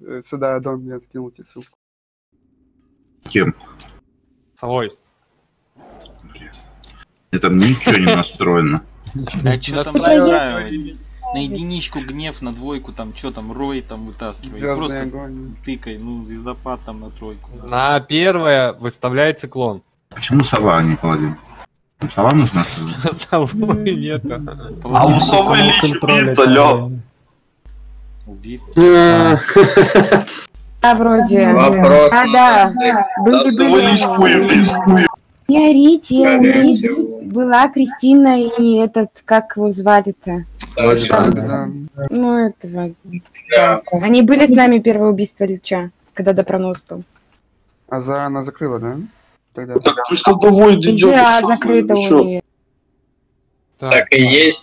сюда, Дон, мне скинул тебе ссылку. Кем? Совой. Это ничего не настроено. А что там настраивать? На единичку гнев, на двойку, там что там, рой там вытаскивай. Звездный Просто огонь. тыкай, ну, звездопад там на тройку. На первое выставляется клон. Почему сова, а не паладин? Сова нужна? Совой нету. А у совы лич убит, алё. Убит. Да, вроде. Вопрос. Да. Да, совы лич хуй. Не орите, была Кристина и этот, как его звали-то? Да. Ну, этого. Они были с нами первое убийство Лича, когда допронос был. А за она закрыла, да? Тогда. Так пусть довольно идёт. Да, закрыто у нее. Так, и есть.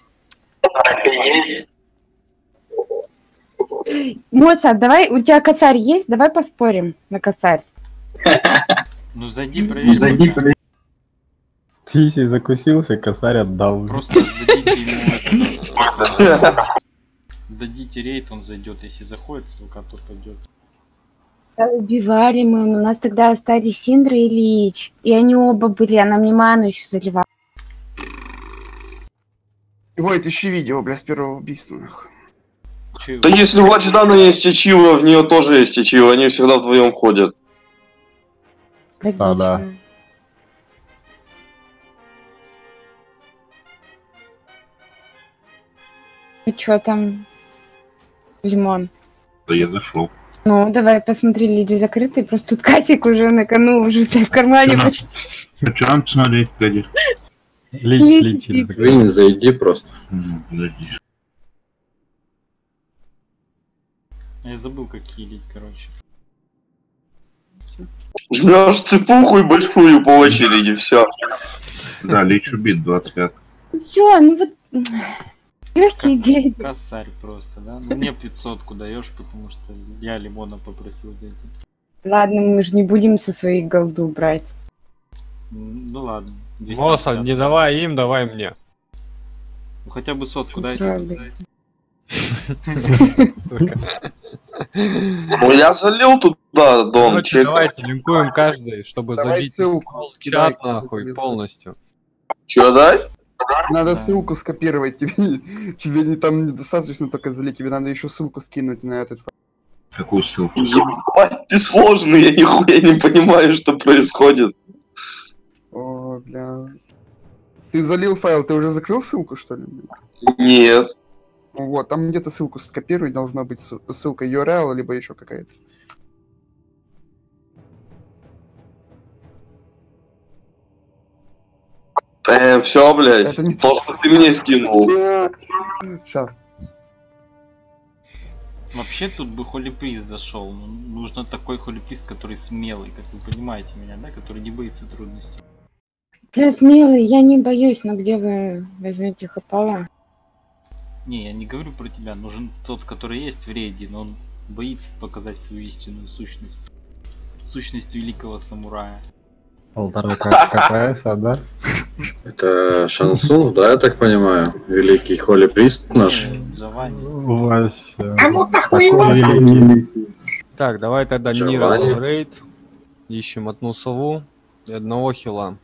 Моца, давай, у тебя косарь есть? Давай поспорим на косарь. Ну зайди, проверь. Фиси закусился, косарь отдал. Просто дадите ему дадите рейд, он зайдет. Если заходит, ссылка, то пойдет. Да, убивали мы, у нас тогда остались Синдра и Лич. И они оба были, она мне ману еще заливала. Войт, ищи видео, бля, с первого убийства, нахуй. Да если у Вадждана есть Ичиво, в нее тоже есть Ичиво, они всегда вдвоем ходят. Логично. да. Ну чё там? Лимон. Да я зашел. Ну, давай посмотри, Лич закрытый, просто тут Касик уже на кону, уже в кармане. А что нам посмотреть, погоди? Лич. Винь, зайди просто. Подожди. Я забыл, как хилить, короче. Жмешь цепуху и большую по очереди, все. Да, Лич убит 25. Все, ну вот легкие деньги. Косарь просто, да? Ну, мне 500-ку даешь, потому что я Лимона попросил зайти. Ладно, мы же не будем со своей голду брать. Ну ладно. Моса, не давай им, давай мне. Ну хотя бы сотку дайте. Ну я залил туда, Дон, Короче, чек. давайте линкуем каждый, чтобы Давай забить ссылку, скидай. чат нахуй полностью. Че дать? Надо Да. ссылку скопировать, тебе не там недостаточно только залить, тебе надо еще ссылку скинуть на этот файл. Какую ссылку? Ебать, ты сложный, я нихуя не понимаю, что происходит. О, бля. Ты залил файл, ты уже закрыл ссылку, что ли? Нет. Ну вот, там где-то ссылку скопировать, должна быть ссылка URL, либо еще какая-то. Все, блядь. Это не То, то. что ты мне скинул. Сейчас. Вообще тут бы холиприст зашел. Ну, нужно такой холиприст, который смелый, как вы понимаете меня, да? Который не боится трудностей. Я смелый, я не боюсь, но где вы возьмете хапала? Не, я не говорю про тебя. Нужен тот, который есть в рейде, но он боится показать свою истинную сущность. Сущность великого самурая. 1,5 КПС, да? Это Шансун, да, я так понимаю? Великий холиприст наш. Джованни. Вообще. Такой великий. Так, давай тогда Нира Джованни. рейд. Ищем одну сову и одного хила.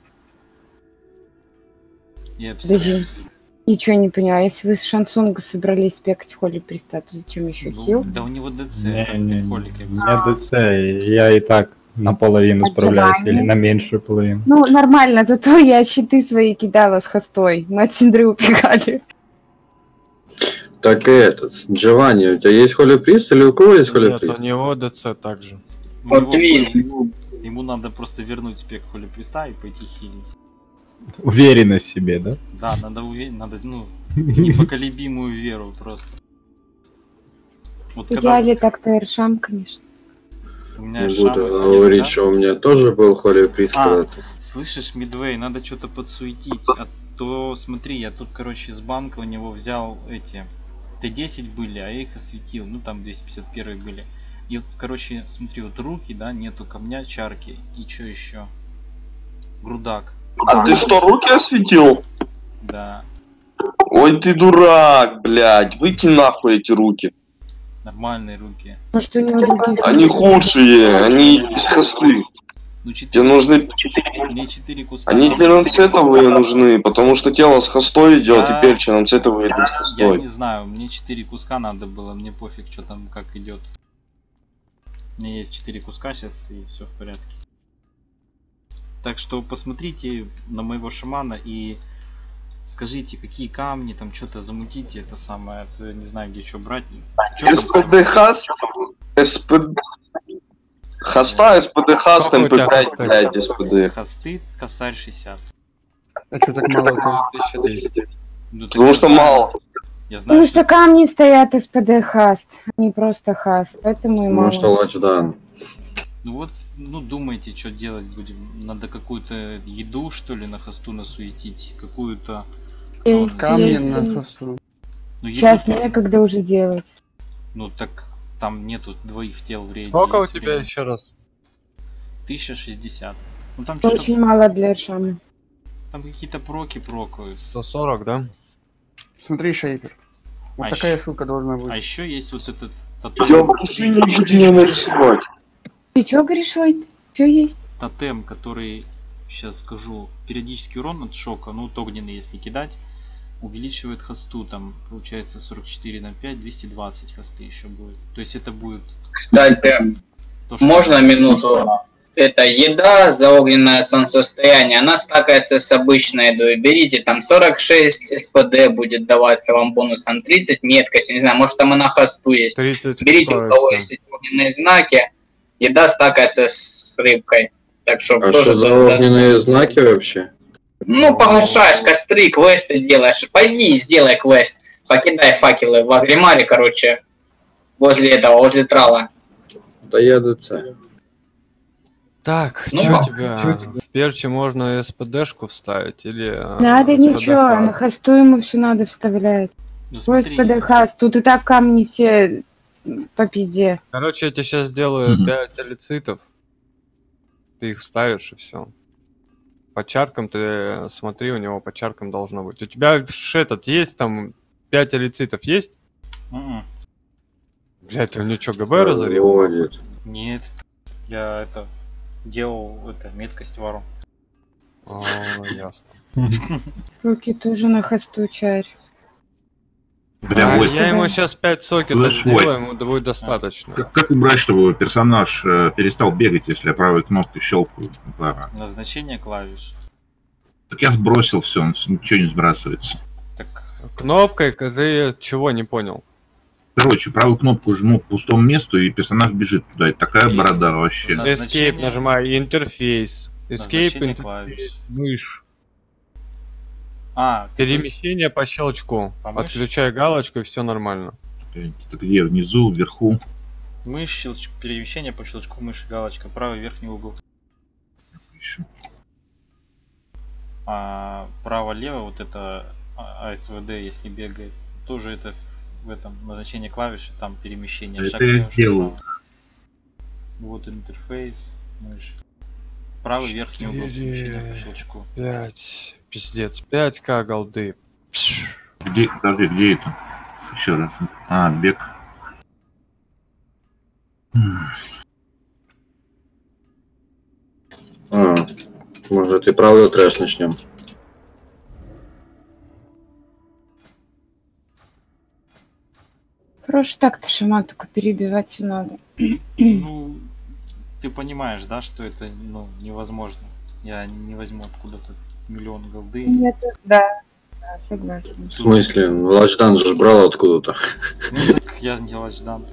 Я Подожди. Ничего не поняла. Если вы с Шансунга собрались спекать холи приста, то зачем еще хил? Да у него ДЦ, Не, как не, ты холик, я бы не сказал. ДЦ, я и так наполовину справляюсь, Джованни. или на меньшую половину. Ну, нормально, зато я щиты свои кидала с хостой. Мы от Синдры убегали. Так и этот, Джованни, у тебя есть холиприст или у кого есть Нет, холиприст? у него ДЦ также. У него- Ему надо просто вернуть спек холиприста и пойти хилить. Уверенность в себе, да? Да, надо надо, ну, непоколебимую веру просто. Вот В идеале так-то Эршам, конечно. у меня Не Шама буду сидит, говорить, да? что у меня тоже был холиприст А. когда-то. Слышишь, Мидвей, надо что-то подсуетить, а то смотри, я тут, короче, с банка у него взял эти Т10 были, а я их осветил, ну там 251 были. И вот, короче, смотри, вот руки, да, нету камня, чарки, и что еще? Грудак, А ты что, руки осветил? да. Ой, ты дурак, блядь. Выкинь нахуй эти руки. Нормальные руки. Может, у него другие... Они худшие, они без хосты. Ну, Тебе 4, нужны... мне 4 куска. Они надо. членцетовые нужны, потому что тело с хостой идет, Да. теперь членцетовые идут с Я хостой. не знаю, мне 4 куска надо было, мне пофиг, что там как идет. У меня есть 4 куска сейчас, и все в порядке. Так что посмотрите на моего шамана и скажите, какие камни, там что-то замутите, это самое, а то я не знаю, где что брать. Чё там СПД хаст, СПД... Хоста, СПД хаст, Какой у тебя МП5, хосты? блядь, СПД. Хосты, косарь 60. А что так мало-то? 1200. Ну, так Потому я что знаю- мало. Я знаю, Потому что камни стоят СПД хаст, а не просто хаст, поэтому и мало. Потому что лачдан. Ну вот, ну думайте, что делать будем. Надо какую-то еду, что ли, на хосту насуетить, какую-то... Есть, Камни есть. на хосту. Ну, еду Сейчас тоже. некогда уже делать. Ну так там нету двоих тел в рейде. Сколько у есть тебя время. еще раз? 1060. Ну там что-то, Очень мало для шамана. там какие-то проки прокают. 140, да? Смотри, шейпер. Вот А такая ещё- ссылка должна А быть. еще есть вот этот Я тотем, вообще не буду ее нарисовать. Ты чё говоришь, Вайт? Чё есть? тотем, который, сейчас скажу, периодический урон от шока, ну вот огненный, если кидать, увеличивает хосту, там получается 44 на 5, 220 хосты еще будет. То есть это будет Кстати, то, что... можно минуту? Это еда за огненное солнцестояние, она стакается с обычной едой. Берите, там 46 СПД будет даваться вам бонусом, 30 меткость, не знаю, может там и на хосту есть. 30 Берите, у кого стоит. есть огненные знаки, еда стакается с рыбкой. Так что А тоже... что за огненные знаки вообще? Ну, погашаешь костры, квесты делаешь. Пойди, сделай квест. Покидай факелы в Агримаре, короче, возле этого, возле трала. Да я ДЦ. Так, Ну, что мам, тебя? В перче можно СПДшку вставить или... Надо SPD ничего, хаст? на хосту ему все надо вставлять. Ну, Ой, смотри, СПД хаст, тут и так камни все по пизде. Короче, я тебе сейчас сделаю Мгм. 5 элицитов. Ты их вставишь и все. По чаркам ты смотри, у него по чаркам должно быть. У тебя этот есть там 5 элицитов есть? Мгм. Блять, он ничего ГБ разорил? Разводит. Нет, я это делал, это, меткость вару. О, ясно. Руки тоже на хосту чарь. Бля, А вот я ему сейчас 5 сокетов Слышь, Войт. сделаю, ему будет достаточно. как убрать, чтобы персонаж перестал бегать, если я правой кнопкой щелкаю? Назначение клавиш. Так я сбросил все, он ничего не сбрасывается. Так, Кнопкой ты чего не понял? Короче, правую кнопку жму к пустому месту, и персонаж бежит туда. И такая И- борода вообще. Да. Escape Назначение- нажимай, интерфейс. Escape, назначение интерфейс, клавиш. мышь. А, ты Перемещение по щелчку. По мыши? Отключай галочку и все нормально. Это где? Внизу, вверху? мышь, щелчок, перемещение по щелчку мыши, галочка, правый верхний угол. Еще. А право-лево вот это АСВД, если бегает, тоже это в этом назначение клавиши, там перемещение. Это шаг я влево, шаг делаю. вправо. Вот интерфейс, мышь. Правый верхний угол перемещения по щелчку. 5. Пиздец. 5к голды. Пш. Где? Подожди, где это? Еще раз. А, бег. А, может и правый трэш начнем. Просто так-то шаман только перебивать все надо. Ну, ты понимаешь, да, что это ну, невозможно. Я не возьму откуда-то миллион голды. Нет, да, согласна. В смысле? Лачдан же брал откуда-то. Ну так я не лачдан.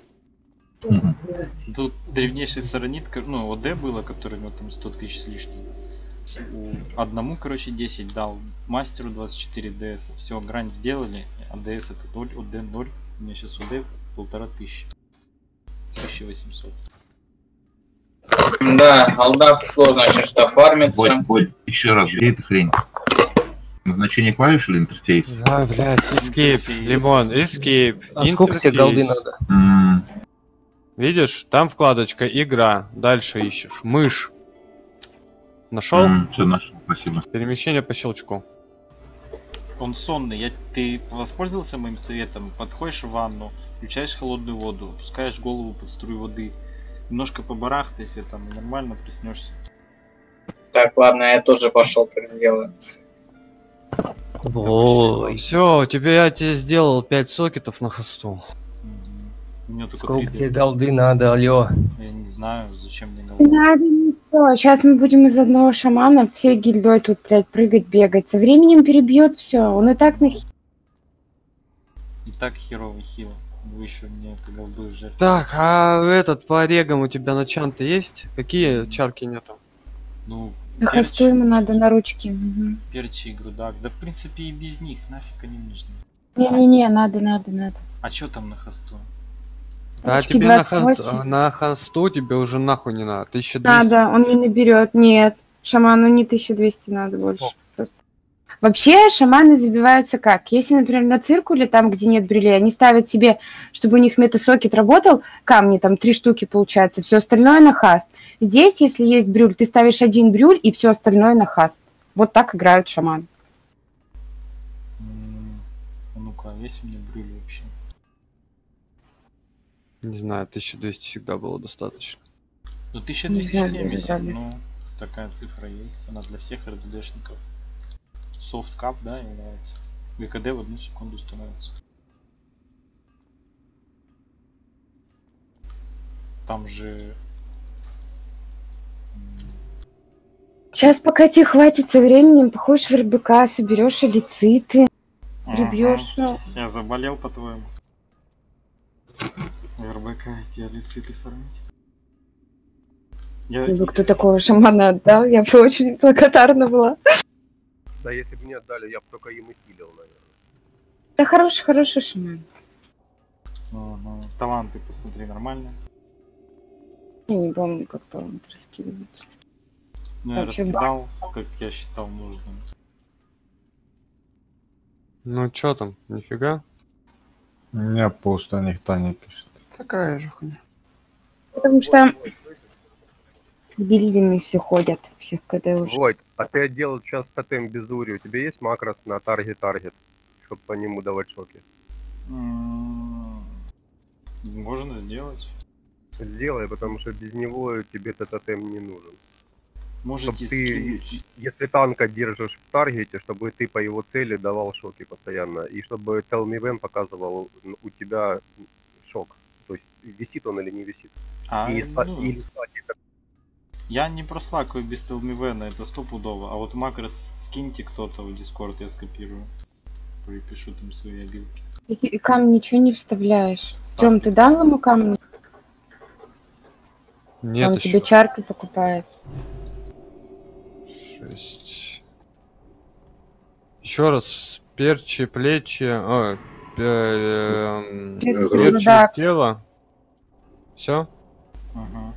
Тут древнейший саранит, ну, ОД было, который у него там 100 тысяч с лишним. Одному, короче, 10 дал, мастеру 24 ДС. Все, грань сделали, а ДС это 0, ОД 0. У меня сейчас ОД 1500. 1800. Да, алдав сложно что фармится. Вот, еще раз, где эта хрень? Назначение клавиш или интерфейс? Да, блядь, escape. Интерфейс. Лимон, escape. А сколько тебе голды надо? Видишь, там вкладочка игра. Дальше ищешь. Мышь. Нашел? Все, нашел, спасибо. Перемещение по щелчку. Он сонный. Ты воспользовался моим советом? Подходишь в ванну, Включаешь холодную воду, опускаешь голову под струю воды. Немножко побарахтайся там, и нормально проснешься. Так, ладно, я тоже пошел так сделаю. О, все, я тебе сделал 5 сокетов на хосту. У меня только Сколько 3 тебе голды надо, алё? Я не знаю, зачем мне Не голова. надо ничего. Сейчас мы будем из одного шамана всей гильдой тут, блядь, прыгать, бегать. Со временем перебьет все. Он и так на И так херово хило. Вы еще мне это голдой жертву. Так, а этот по орегам у тебя начанты есть? Какие чарки нету? Ну, хосту ему надо на ручки. Угу. перчи и грудак. Да в принципе и без них нафиг они нужны. Не-не-не, надо. А что там на хосту? Да, Ручки тебе 28. на хосту тебе уже нахуй не надо. 1200. Надо, он не наберет. Нет, шаману не 1200 надо больше. Просто. Вообще шаманы забиваются как? Если, например, на циркуле, там, где нет брюлей, они ставят себе, чтобы у них метасокет работал, камни, там 3 штуки получается, все остальное на хаст. Здесь, если есть брюль, ты ставишь 1 брюль и все остальное на хаст. Вот так играют шаманы. Ну-ка, есть у меня брюли вообще? Не знаю, 1200 всегда было достаточно. Ну Не знаю, 1270, не ну такая цифра есть, она для всех РДДшников. Софткап, да, является. ГКД в 1 секунду становится. Там же... Сейчас, пока тебе хватит со временем, походишь в РБК, соберешь элициты, прибьешь все. Я заболел, по-твоему. В РБК эти элициты фармить. Бы кто такого шамана отдал, я бы очень благодарна была. Да если бы мне отдали, я бы только им и хилил, наверное. Да хороший шаман. Таланты, посмотри, нормально. Я не помню, как талант раскидывать. Ну, я раскидал, как я считал нужным. Ну чё там, нифига? У меня пусто, никто не пишет. Такая же хуйня. Потому что с гильдиями все ходят, всех КД уже. Войт, а ты делал сейчас тотем безури, у тебя есть макрос на таргет, чтобы по нему давать шоки? Можно сделать. Сделай, потому что без него тебе этот тотем не нужен. Можете ты, скинуть. если танка держишь в таргете, чтобы ты по его цели давал шоки постоянно, и чтобы Tell Me When показывал у тебя шок. То есть висит он или не висит. Я не прослакаю без Tell Me When, это стопудово. А вот макрос скиньте кто-то в Discord, я скопирую. Припишу там свои обилки. И камни ничего не вставляешь. Тём, ты дал ему камни? Нет, он еще. тебе чарки покупает. 6. Еще раз. Перчи, плечи. Перчи, тело. Все? Ага.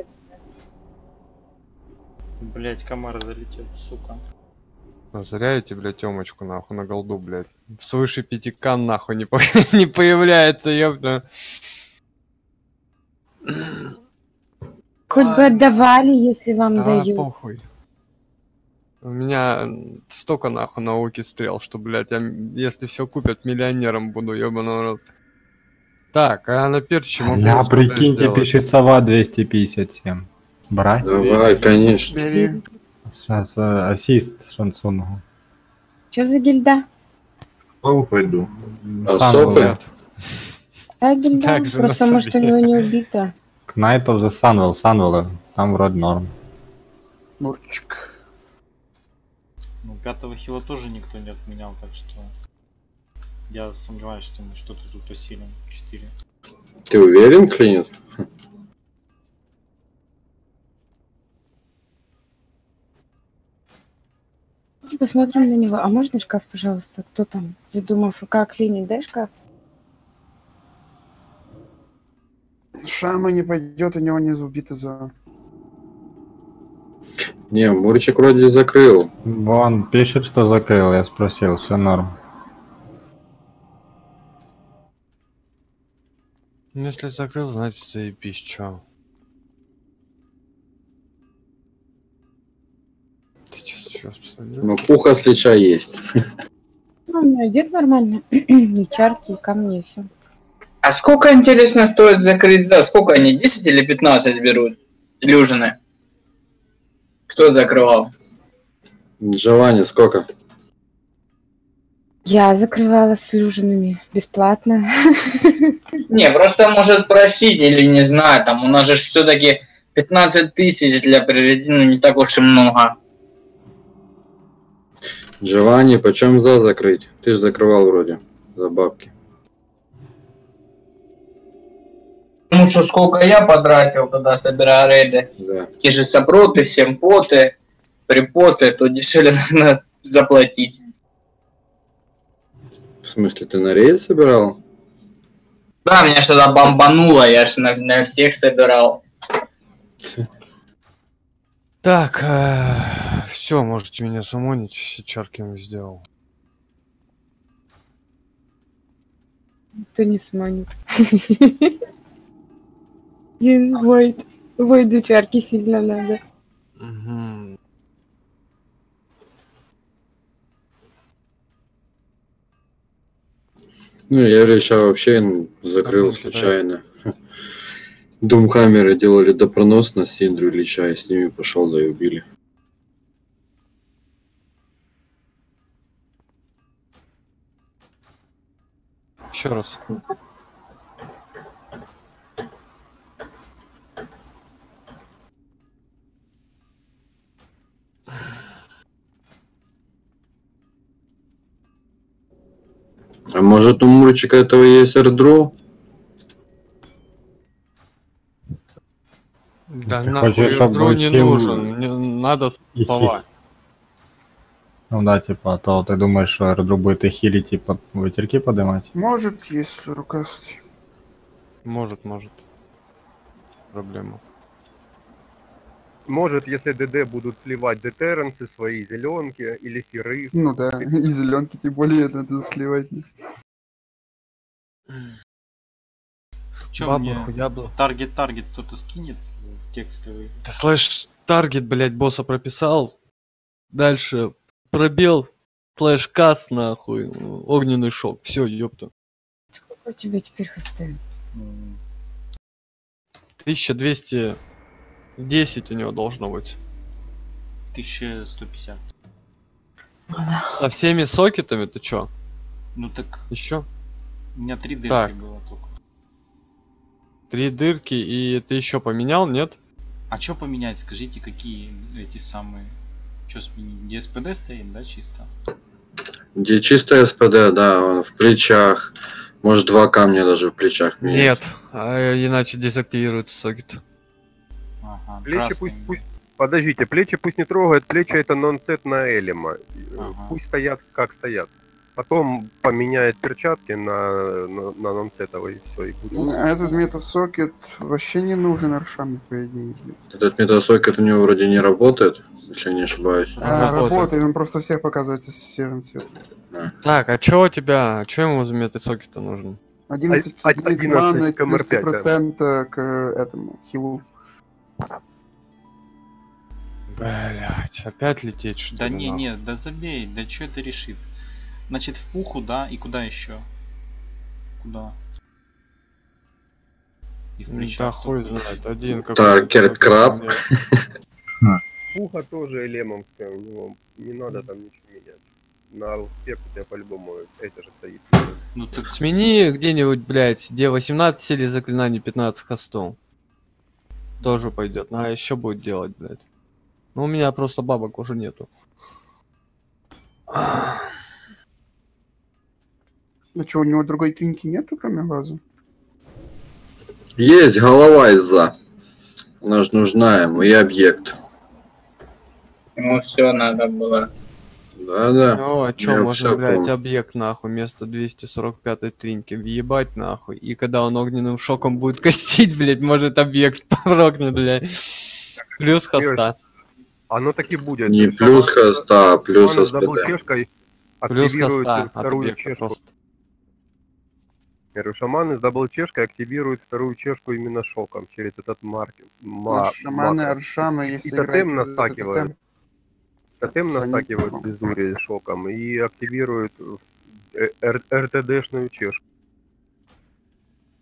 Блять, комар залетел, сука. Заряете, блядь, Тёмочку, нахуй, на голду, блядь. Свыше 5к, нахуй, не появляется, ёпта. Хоть бы отдавали, если вам дают. Похуй. У меня столько, нахуй, науки стрел, что, блядь, я, если все купят, миллионером буду, ёбаный рот. Так, а на перчи могу... Я, прикиньте, пишет сова 257. Брать? Давай, конечно. Бери. Сейчас ассист Шансунгу. Что за гильда? Пойду. Сопы? Да, гильда. Так же Просто, на может, у себе. него не убита. Knight of the Sunwell. Sunwell. Там вроде норм. Мурчик. Ну, 5-го хила тоже никто не отменял, так что... Я сомневаюсь, что мы что-то тут осилим. 4. Ты уверен, Клинит? Посмотрим на него. А можно шкаф, пожалуйста? Кто там? Задумав, как клинит, дай шкаф? Шама не пойдет, у него не убито за... Не, Мурчик вроде закрыл. Вон пишет, что закрыл. Я спросил, все норм. Ну, если закрыл, значит, заебись, чё. Ты сейчас посмотрю. Ну, пуха с лича есть. Ну, у меня одет нормально. И чарки, и камни, и все. А сколько, интересно, стоит закрыть за? Сколько они, 10 или 15 берут? Люжины? Кто закрывал? Джованни, сколько? Я закрывала с люжинами бесплатно. Не, просто может просить или не знаю, там у нас же все-таки 15 тысяч для приоритета, не так уж и много. Джованни, почем за закрыть? Ты же закрывал вроде за бабки. Потому что сколько я потратил туда, собирая рейды, Да. те же сопроты, семпоты, припоты, то дешевле надо заплатить. В смысле, ты на рейд собирал? Да, меня что-то бомбануло, я же на всех собирал. Так, все, можете меня самонить, Сичаркин сделал. Кто не сманит. Один Войд. Войду чарки сильно надо. Угу. Ну, я Ильича вообще закрыл случайно. Думхаммеры делали допронос на Синдру Ильича, и с ними пошел, да и убили. Еще раз. А может у Мурчика этого есть эрдроу? Да Ты нахуй, хочешь, чтобы Эрдру не хил нужен, мне надо и слова. Ну да, типа, а то ты думаешь, что Эрдру будет и хилить, типа, ветерки поднимать? Может, если рукастый. Может. Проблема. Может, если ДД будут сливать детерренсы, свои зеленки или фиры. Ну да, и зеленки тем более надо сливать. Чё Баба мне хуябла. таргет кто-то скинет текстовый? Ты слышь, таргет, блядь, босса прописал. Дальше пробел, слэш каст, нахуй, огненный шок. Все, ёпта. Сколько у тебя теперь хосты? 1210 у него должно быть. 1150. Со всеми сокетами ты чё? Ну так, Еще? у меня 3 дырки Так. было только. 3 дырки, и ты еще поменял, нет? А что поменять, скажите, какие эти самые... Что сменить? Где СПД стоит, да, чисто? Где чистая СПД, да, он в плечах. Может, 2 камня даже в плечах. Нет, иначе дезактивируется сокет. Ага, Плечи красный. пусть... Подождите, плечи пусть не трогают, плечи это нонсет на элема. Ага. Пусть стоят как стоят. Потом поменяет перчатки на нонсетовые и все, и будет. А этот метасокет вообще не нужен Аршану, по идее. Этот метасокет у него вроде не работает, если я не ошибаюсь. Работает, он просто всех показывается с серым цветом. Так, а чё у тебя, чё ему за метасокет-то нужен? 11 единиц маны, плюс 3% к этому хилу. Блять, опять лететь что Да ли? не, да забей, да что это решит? Значит, в пуху, да, и куда еще? Куда? И в плечах. Да хуй знает, один какой-то. Таргет краб. Пуха тоже элемовская, у него не надо там ничего менять. На алспек у тебя по-любому это же стоит. Ну так Смени где-нибудь, блять, где 18 сели заклинаний, 15 хостов. Тоже пойдет. А еще будет делать, блять. Ну у меня просто бабок уже нету. Ну что, у него другой тринки нету, кроме глаза? Есть голова из-за. Она же нужна ему, и объект. Ему все надо было. Да. Ну, а чё, Я можно, всё блядь, помню. объект, нахуй, вместо 245-й тринки въебать, нахуй. И когда он огненным шоком будет костить, блядь, может объект прогнет, блядь. Плюс хоста. Оно так и будет. Не плюс хоста, а плюс Шаман с дабл СПД. чешкой Плюс активирует хоста от вторую объекта чешку. просто. Я говорю, шаманы с дабл чешкой активируют вторую чешку именно шоком через этот маркер. Шаманы, аршамы, если И тотем играть за настакивают. Тотем Они настакивают помогут. безумие шоком и активируют РТДшную чешку.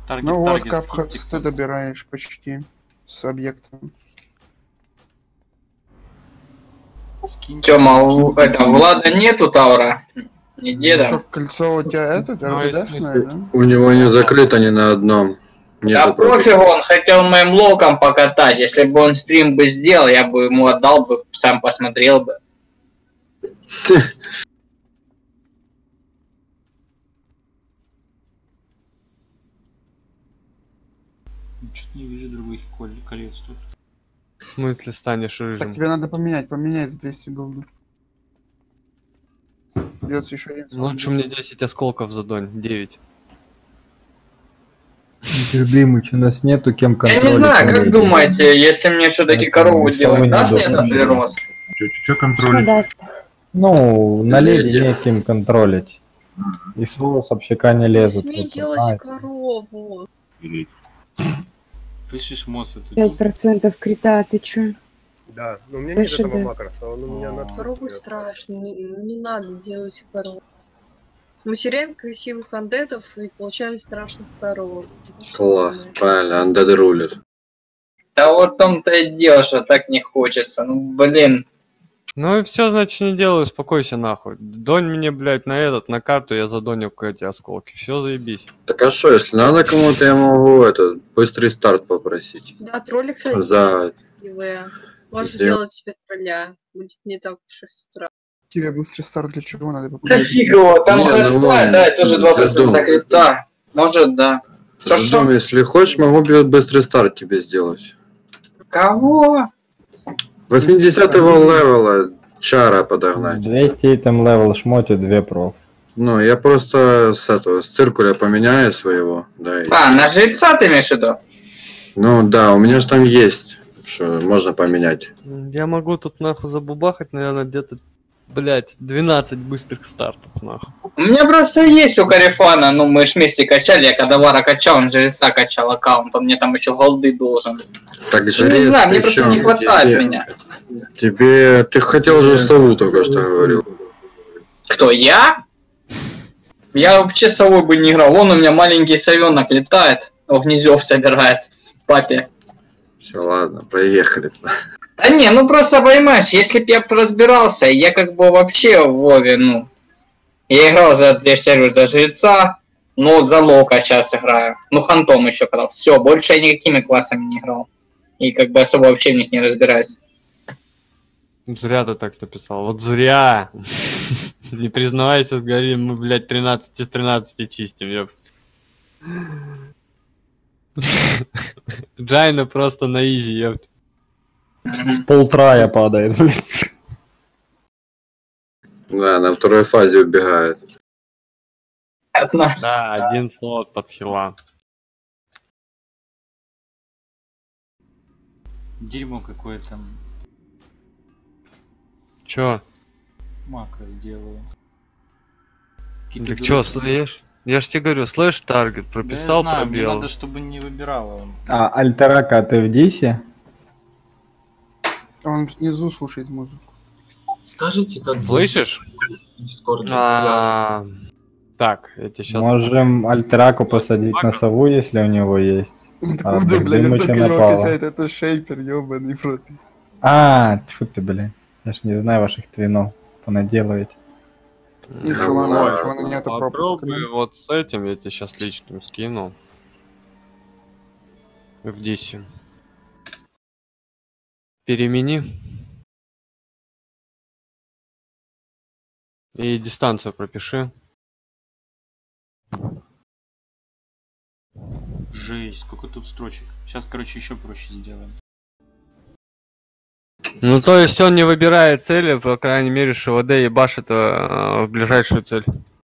Таргет, Ну вот, таргет, Капхат, скиньте. ты добираешь почти с объектом. Скиньте. Тёма, это, Влада нету Таура? Не деда? Что, кольцо у тебя это, Ну, а если РДДшное, да? У него не закрыто ни на одном. Да Нету пофигу, он хотел моим локом покатать. Если бы он стрим бы сделал, я бы ему отдал бы, сам посмотрел бы. Что-то не вижу других колец тут. В смысле станешь Так рыжим? тебе надо поменять за 200 голды. Придется еще один. Лучше мне 10 осколков за донь, 9. Дымыч, у нас нету кем Я контролить. не знаю, как медиа. думаете, если мне все-таки Это корову не делать, совы даст не мне этот должны. прирост? Что Что контролить? даст? Ну, на леди Леди. неким контролить. И слово с общака не лезут. Смей вот, делать знаете. корову. Или Слышишь, Мосса, тут 5% крита, ты чё? Да, но у меня нет Больше этого даст. макроса, он у меня на Корову страшно, не надо делать корову. Мы теряем красивых андетов и получаем страшных коров. Это что Класс, такое? правильно, андед рулит. Да вот в том-то и дело, что так не хочется. Ну, блин. Ну и все, значит, не делаю, успокойся нахуй. Донь мне, блядь, на карту, я задоню эти осколки. Все, заебись. Так а что, если надо кому-то, я могу этот быстрый старт попросить. Да, тролли, кстати, За красивые. Можешь Сдел- делать себе тролля. Будет не так уж и страшно. Тебе быстрый старт для чего надо Да попробовать? фиг его, там Не, ну хэдслайд, ладно, да, и тоже 2% задумал. крита. Может, да. Ждем, если хочешь, могу быстрый старт тебе сделать. Кого? 80-го левела чара подогнать. 200 там левел шмоти, 2 проф. Ну, я просто с циркуля поменяю своего, да. и- А, на жреца ты имеешь в виду? Ну да, у меня же там есть, что можно поменять. Я могу тут нахуй забубахать, наверное, где-то, блядь, 12 быстрых стартов, нахуй. У меня просто есть у Карифана, ну мы ж вместе качали, я когда Вара качал, он жреца качал аккаунт, он мне там еще голды должен. Так Ну, жрец, не знаю, мне ты просто чё? не хватает Тебе- меня. Тебе... Ты хотел же сову только что говорил. Кто, я? Я вообще с собой бы не играл. Вон у меня маленький совенок летает, огнезёв собирает папе. Все, ладно, проехали. Да не, ну просто поймаешь, если б я разбирался, я как бы вообще в Вове, ну... Я играл за сервер за жреца, но за лока сейчас играю. Ну, хантом еще играл. Все, больше я никакими классами не играл. И как бы особо вообще в них не разбираюсь. Зря ты так написал, вот зря. Не признавайся, говори, мы, блядь, 13 из 13 чистим, ёп. Джайна просто на изи, ёп. С полтрая падает, блядь. Да, на второй фазе убегает. От нас. Да, один слот под хила. дерьмо какое-то. Чё? Макро сделаю. Так чё, слышь? Я ж тебе говорю, слэш таргет, прописал да я знаю, мне пробел. надо, чтобы не выбирала он. А Альтерака ты в дисе? Он внизу слушает музыку. Скажите, как Слышишь? в Дискорде? Так, я тебе сейчас... Можем Альтераку посадить на сову, если у него есть. А, Откуда, блядь, он Дымыча только его напало. качает, это шейпер, ёбаный в рот. А, тьфу ты, блин. Я ж не знаю ваших твинов. Понаделываете. Чувана нету пропуска. Попробуй вот с этим, я тебе сейчас личным скину. В дисе. Перемени. И дистанцию пропиши. Жесть, сколько тут строчек. Сейчас, короче, еще проще сделаем. Ну, то есть он не выбирает цели, по крайней мере, ШВД ебашит в ближайшую цель.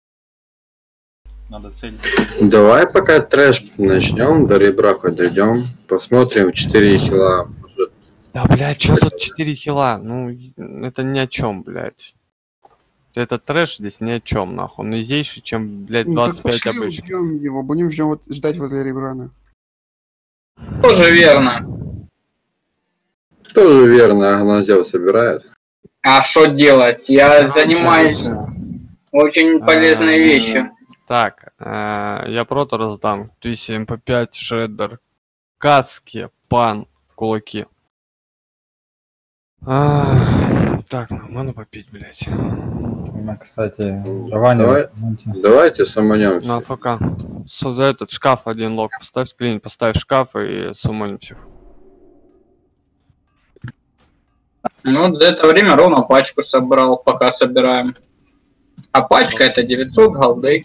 Надо цель. Давай пока трэш начнем, до ребра хоть дойдем. Посмотрим, 4 хила. Да, блядь, что тут 4 хила? Ну, это ни о чем, блядь. Это трэш здесь ни о чем, нахуй. Он изейший, чем, блядь, Ну, так 25 пошли обычных. убьем его, будем ждать возле ребрана. Тоже верно. Тоже верно, Агназел собирает. А что делать? Я занимаюсь очень полезной вещью. Так, я прото раздам. 200 МП5, шреддер, каски, пан, кулаки. Так, надо попить, блядь. Кстати, Ваня, Давайте соманемся. На АФК. Сюда этот шкаф один лог поставь, клин, поставь шкаф и сумоним всех. Ну, за это время ровно пачку собрал, пока собираем. А пачка это 900 голды.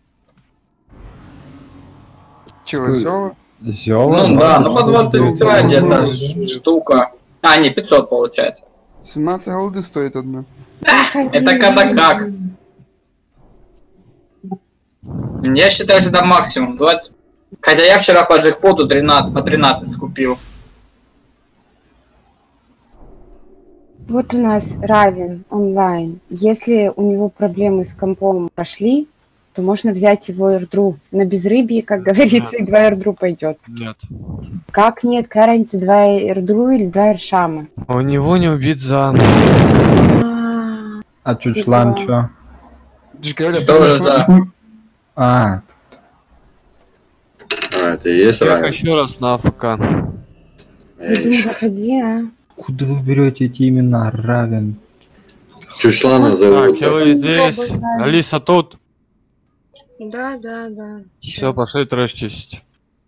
Чего, зёва? Зёва? Ну да, ну по 25 где-то штука. А, не, 500 получается. 17 голды стоит одна. Это когда как? Я считаю, что это максимум 20. Хотя я вчера по джекпоту 13, по 13 скупил. Вот у нас Равен онлайн. Если у него проблемы с компом прошли, то можно взять его эрдру. На безрыбье, как говорится, и 2 эрдру пойдет. Нет. Как нет? Какая разница, 2 эрдру или 2 эршама? У него не убит за... А чучлан чё? Тоже за. Это и есть Всех Равен. еще раз на АФК. Заходи, а. Куда вы берете эти имена? Равен. Чучлана зовут. Так, Хеллы здесь. Алиса тут. Да. Все, пошли трэш чистить.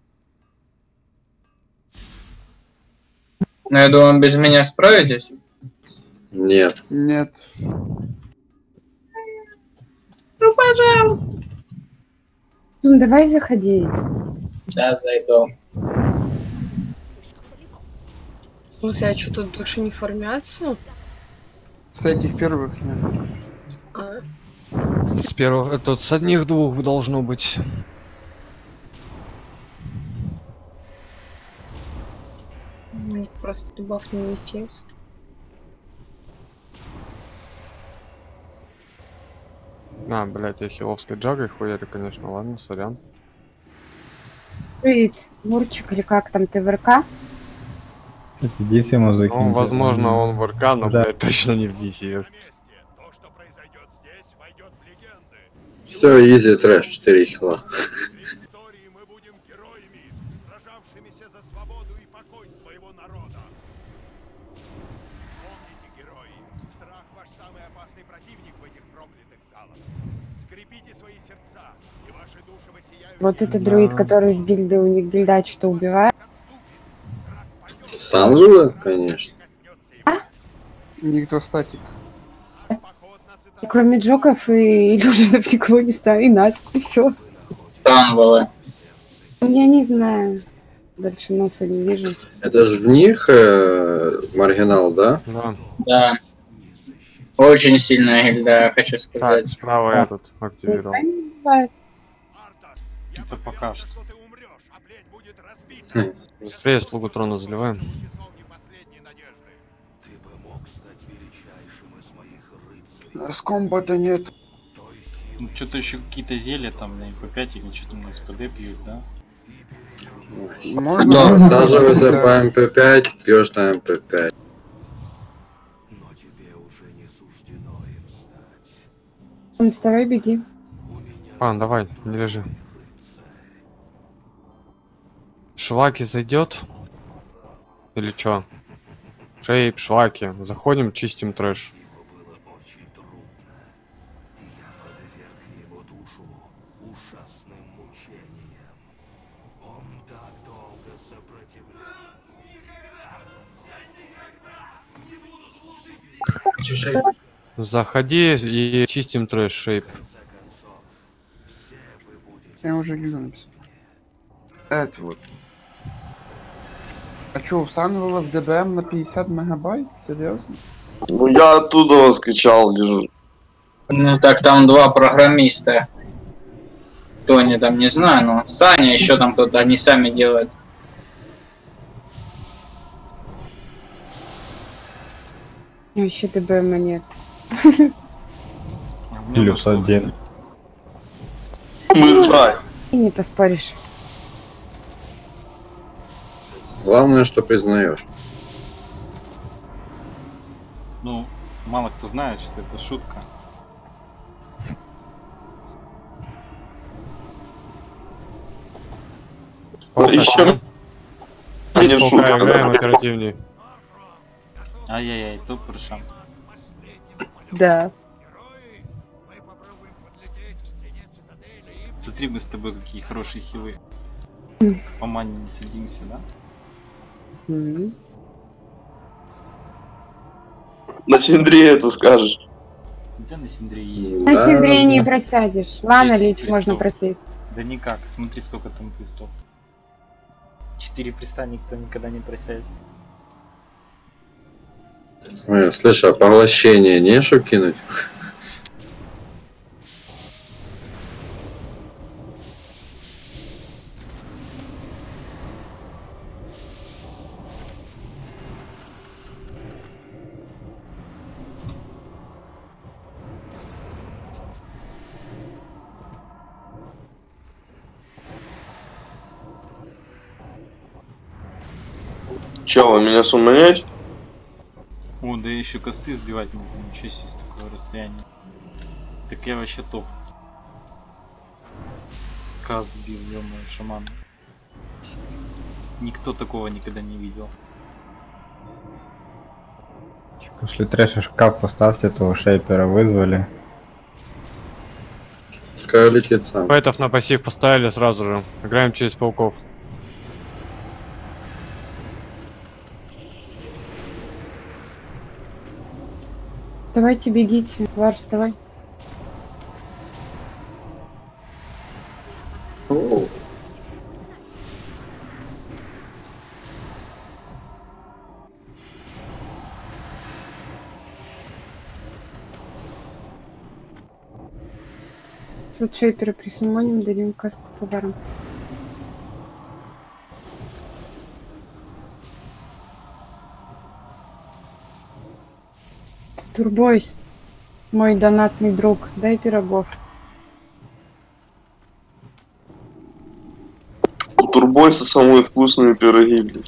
Ну, я думаю, без меня справитесь? Нет. Нет. Ну, пожалуйста. Ну, давай заходи. Сейчас зайду. В смысле, а что тут души не формятся? С этих первых нет. А, С первого... Тут с одних двух должно быть. просто баф не исчез. Блять, я хиловской джагой хуярю, конечно, ладно, сорян. Привет, Мурчик, или как там, ты в РК? Иди с ему закинь. Ну, возможно, он в РК, но, Да. блядь, точно не в DC. Все, изи трэш, 4 хила. Вот этот друид, который из гильды, у них гильда что убивает. Сам было, конечно. Никто статик. Кроме джоков и Илюшинов никого не ставит, и нас, и все. Танвелы. Я не знаю. Дальше носа не вижу. Это же в них маргинал, да? Да. Да. Очень сильная гильда, я хочу сказать. Так, справа я тут активировал. Это пока что. Быстрее слугу трона заливаем. С комбата нет. Ну, что-то еще какие-то зелья там на МП5 или что-то на СПД пьют, да? Да, саживайся по МП5, пьешь на МП5. Вставай, беги. Давай, не лежи. Шваки зайдет? Или чё? Шейп, шваки. Заходим, чистим трэш. Заходи и чистим трэш, шейп. Я уже гильду написал. Это вот. А чё, у Санвела в ДБМ на 50 мегабайт? Серьезно? Ну я оттуда скачал, лежу. Ну так там 2 программиста. Кто они там, не знаю, но Саня еще там кто-то, они сами делают. Вообще ДБМа нет. Плюс 1. Мы знаем. И не поспоришь. Главное, что признаешь. Ну, мало кто знает, что это шутка. Еще меня Сколько шутка. играем оперативней. Ай-яй-яй, топ прошам. Да. Смотри, мы с тобой какие хорошие хилы. По мане не садимся, да? На Синдре это скажешь. Где на Синдре изи? На Синдре не просядешь. Лана 10 Лич крестов. можно просесть. Да никак, смотри, сколько там крестов. 4 креста никто никогда не просядет. Ой, слышь, а поглощение не что кинуть? Че, вы меня сумманяете? О, да я еще косты сбивать могу, ничего себе, с такого расстояния. Так я вообще топ. Каст сбил, ё-моё, шаман. Никто такого никогда не видел. После трэша шкаф поставьте, то шейпера вызвали. Пускай летит сам. Пэтов на пассив поставили сразу же. Играем через пауков. Давайте бегите. Вар, вставай. Тут шейпера присумоним, дадим каску по барам. Турбойс, мой донатный друг, дай пирогов. У Турбойса самые вкусные пироги, блядь.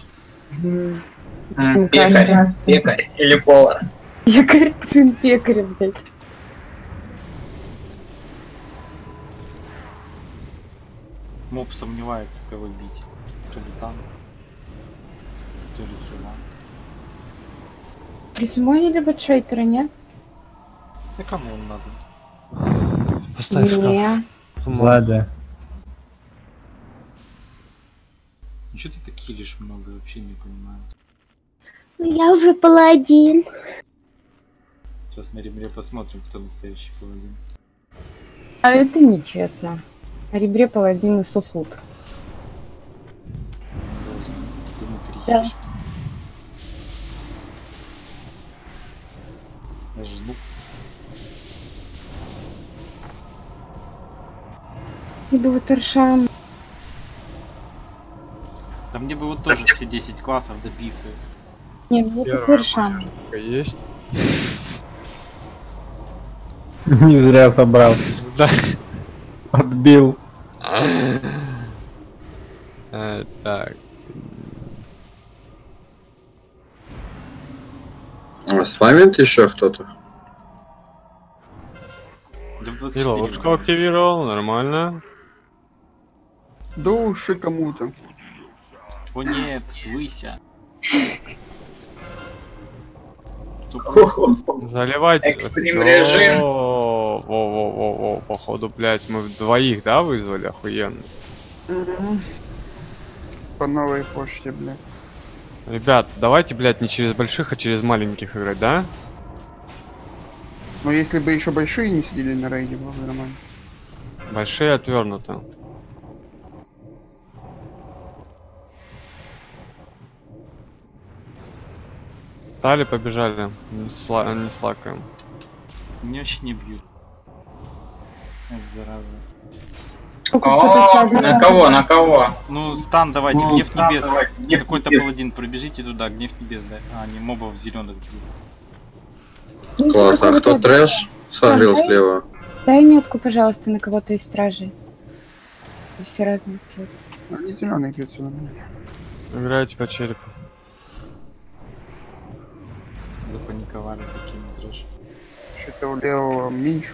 Пекарь. Пекарь или повар. Пекарь, сын пекаря, блядь. Моб сомневается, кого бить. То ли танк, то ли хила. Присумонили вот шейпера, нет? Да кому он надо? Поставь шкаф. Не. Сзади. Ну что ты так хилишь много, вообще не понимаю. Я уже паладин. Сейчас на ребре посмотрим, кто настоящий паладин. А это нечестно. На ребре паладины сосуд. Думаю, Да. перехилишь. Я жду. Либо вот Аршан. Да мне бы вот тоже все 10 классов дописывать. Не, мне только Аршан. Есть. Не зря собрал. Да. Отбил. Так. А с вами еще кто-то? Да в 24 Зила, лучку активировал, нормально. Души кому-то. О нет, выся. Заливать. Экстрим режим. Во, походу, блять, мы двоих, да, вызвали, охуенно. По новой почте, блядь. Ребят, давайте, блять, не через больших, а через маленьких играть, да? Но если бы еще большие не сидели на рейде, было бы нормально. Большие отвернуты. Стали, побежали. Не слакаем. Меня вообще не бьют. Это зараза. О, на кого, на кого? Ну, стан давайте, Ну, гнев стан небес. давайте, гнев Какой-то небес. паладин, пробежите туда, гнев небес, да. А, не мобов зеленых бьют. Ну, Класс, а кто трэш согрел Дай- слева? Дай метку, пожалуйста, на кого-то из стражей. Все разные пьют. Они зеленые пьют все нормально. Играйте по черепу. Запаниковали такие трэш. Что-то у левого меньше.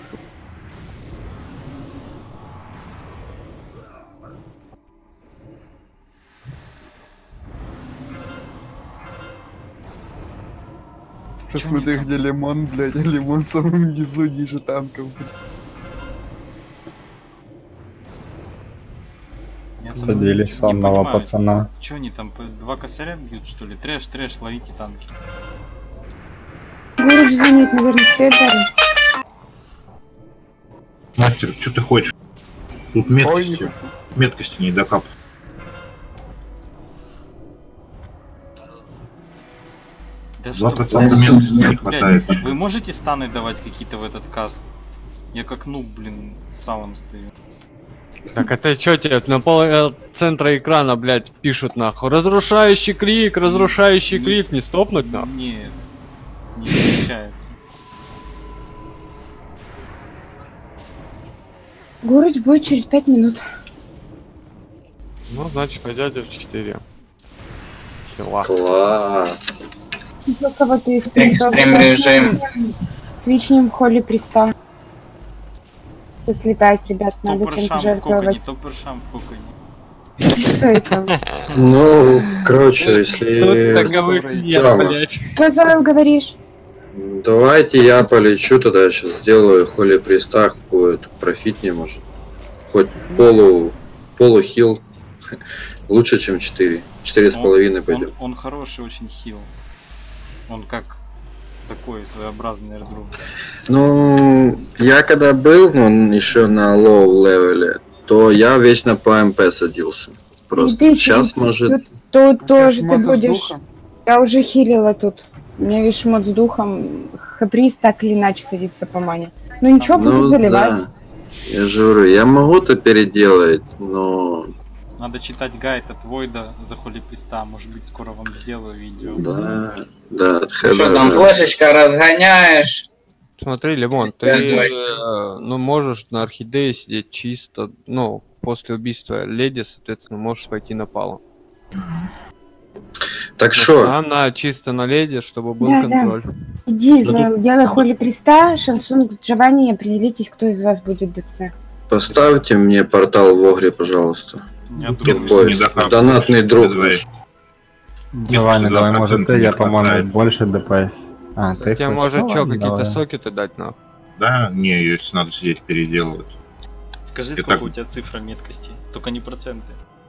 Посмотри, где Лимон, блядь, а Лимон в самом низу ниже танков, блядь. Садили сонного пацана. Че они там, два косаря бьют, что ли? Трэш, ловите танки. Город звонит, наверное, Седор. Мастер, что ты хочешь? Тут меткости не докап. Да 2% меткости не хватает. Вы можете станы давать какие-то в этот каст? Я как нуб, блин, с салом стою. Так это чё тебе на пол центра экрана, блядь, пишут нахуй? Разрушающий крик, не стопнуть нахуй? Нет, не получается. Город будет через 5 минут. Ну, значит, пойдете в 4. Хила. Класс. Кого-то из Экстрим режим. Свечнем в холле приста. Слетать, ребят, надо чем-то Топ-ршам в жертвовать. топ-ршам в коконе. Что это? Ну, короче, если... Тёма, Что, Зойл, говоришь? давайте я полечу туда, сейчас сделаю холи пристах, будет профитнее, может. Хоть полухил. Лучше, чем 4. 4,5 пойдет. Он хороший очень хил. Он как такой своеобразный airdrop. Ну, я когда был, еще на лоу левеле, то я вечно по МП садился. Просто Ты сейчас может... Тут тоже ты будешь... Я уже хилила тут. У меня весь шмот с духом. Хаприз так или иначе садится по мане. Ну ничего, буду заливать. Да. Я же говорю, я могу-то переделать, но... Надо читать гайд от Войда за холиписта. Может быть, скоро вам сделаю видео. Да, от Что там, флешечка разгоняешь? Смотри, Лимон, ты ну, можешь на орхидее сидеть чисто, ну, после убийства леди, соответственно, можешь пойти на палу. Так что? Она чисто на леди, чтобы был Да, контроль. да. Иди, Зойл, делай холи приста, Шансунг с Джованни, и определитесь, кто из вас будет ДЦ. Поставьте мне портал в Огре, пожалуйста. Донатный друг. Давай, может ты, я, по-моему, больше ДПС. А, ты тебе может что, какие-то сокеты дать, нахуй? Да, не, если надо сидеть переделывать. Скажи, сколько у тебя цифра меткости, только не проценты.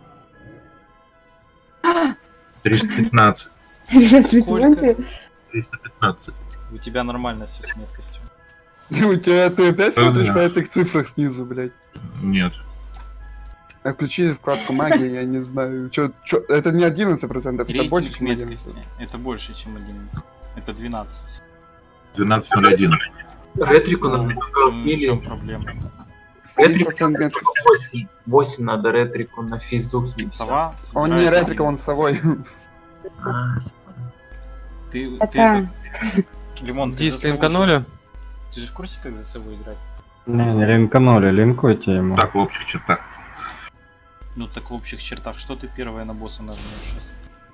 315. 315? 315. У тебя нормально все с меткостью. У тебя ты опять смотришь по этих цифрах снизу, блядь? Нет. А включи вкладку магии, я не знаю. Это не 11%, это больше, чем 11%. Меткости. Это больше, чем 11. Это 12. 12.01. Ретрику надо в чем проблема? 8 надо ретрику на физух. Сова? Он не ретрика, он совой. Ты Лимон, ты линканули? Ты же в курсе, как за совой играть? Не линканули, линкуйте ему. Так, в общих чертах. Ну так в общих чертах, что ты первое на босса нажмешь сейчас?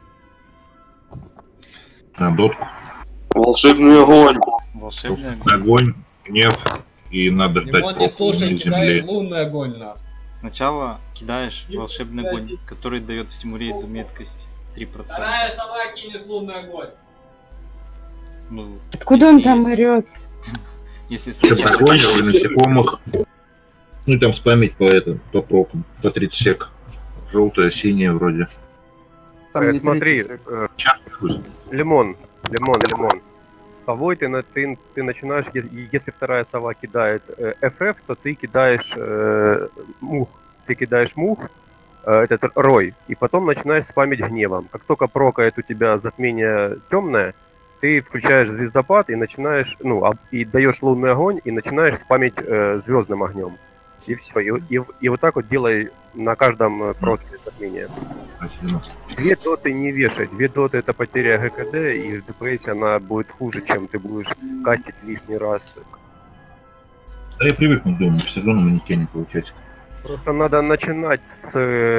На дотку. Волшебный огонь. Волшебный огонь, гнев, и надо ждать Лимон, не слушай, кидаешь земли. лунный огонь, на. Сначала кидаешь волшебный огонь, который дает всему рейду меткость 3%. Вторая сова кинет лунный огонь. Ну, откуда он там орёт? Если огонь или насекомых. Ну там спамить по прокам, по 30 сек. Желтая, синяя вроде. Смотри, Лимон. Совой ты начинаешь, если вторая сова кидает FF, то ты кидаешь мух. Ты кидаешь мух, этот рой, и потом начинаешь спамить гневом. Как только прокает у тебя затмение темное, ты включаешь звездопад и начинаешь, и даешь лунный огонь, и начинаешь спамить звездным огнем. И все. И вот так вот делай на каждом проке затмения. 2 доты не вешай. 2 доты это потеря ГКД, и в ДПС она будет хуже, чем ты будешь кастить лишний раз. Да я привыкну, думаю, все равно мне не получать. Просто надо начинать с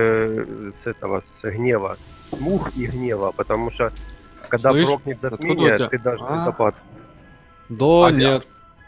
гнева. Мух и гнева, потому что когда прокнет затмение, ты дашь звездопад. Донер.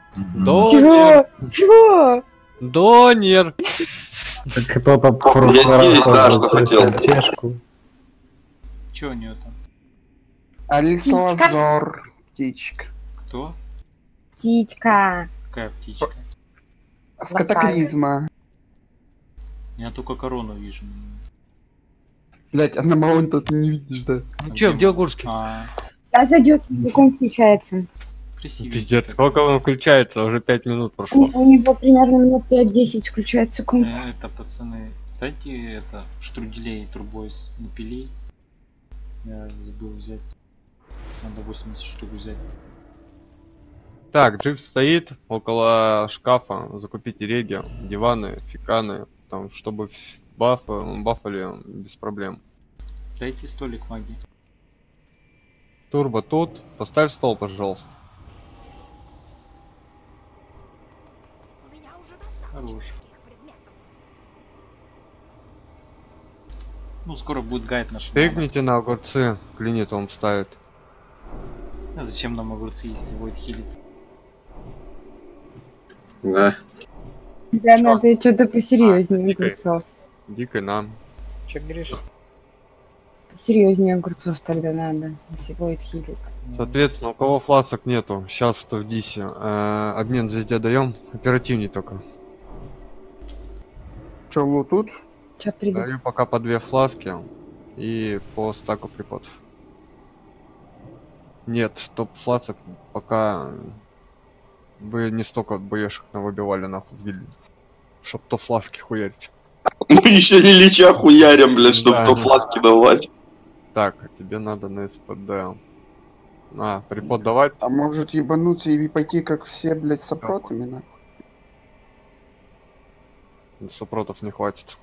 Чего? Донер. Кто-то в прошлый раз чешку. Чё у неё там? Алисалазор, птичка. Кто? Птичка. Какая птичка? Скатаклизма. Я только корону вижу. Блять, а на маунт тут не видишь, да? Ну чё, где Огурский? Да, зайдет, он включается. Красивый. Пиздец, сколько он включается? Уже 5 минут прошло. У него примерно минут 5-10 включается секунд. Это, пацаны, дайте это, штруделей турбойс напили. Я забыл взять. Надо 80 штук взять. Так, Джив стоит около шкафа. Закупите реги, диваны, фиканы, там, чтобы бафали без проблем. Дайте столик магии. Турбо тут. Поставь стол, пожалуйста. Хорош. Ну, скоро будет гайд наш. Тыкните на огурцы, клинит вам ставит. А зачем нам огурцы, если будет хилит? Да. Да, надо что-то посерьезнее огурцов. Дикой нам. Че говоришь? Серьезнее огурцов тогда надо, если будет хилит. Соответственно, у кого фласок нету, сейчас кто в дисе, обмен звезде даем, оперативней только. Че, лут тут? Че придет? Даю пока по 2 фласки и по стаку припотов. Нет, топ фласок пока вы не столько боешек навыбивали нахуй в гильдии, чтоб то фласки хуярить. Мы еще не лича хуярим, блядь, чтоб то фласки давать. Так, а тебе надо на СПД. Припот давать. А может ебануться и пойти как все, блядь, с сопротами, нахуй? Сопротов не хватит.